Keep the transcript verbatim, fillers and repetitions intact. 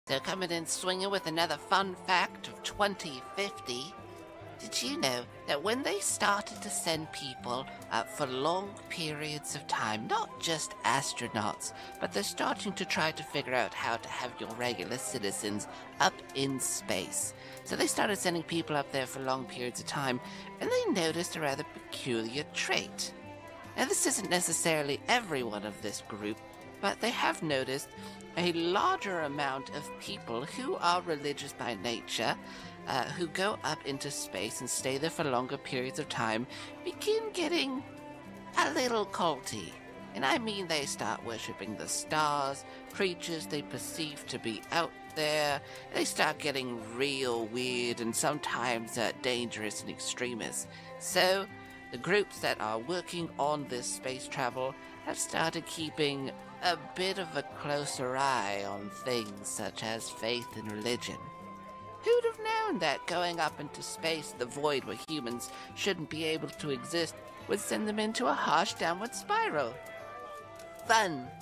So coming in swinging with another fun fact of twenty fifty. Did you know that when they started to send people up for long periods of time, not just astronauts, but they're starting to try to figure out how to have your regular citizens up in space. So they started sending people up there for long periods of time, and they noticed a rather peculiar trait. Now, this isn't necessarily everyone of this group, but they have noticed a larger amount of people who are religious by nature, uh, who go up into space and stay there for longer periods of time, begin getting a little culty. And I mean they start worshipping the stars, creatures they perceive to be out there. They start getting real weird and sometimes uh, dangerous and extremist. So, the groups that are working on this space travel have started keeping a bit of a closer eye on things such as faith and religion. Who'd have known that going up into space, the void where humans shouldn't be able to exist, would send them into a harsh downward spiral? Fun!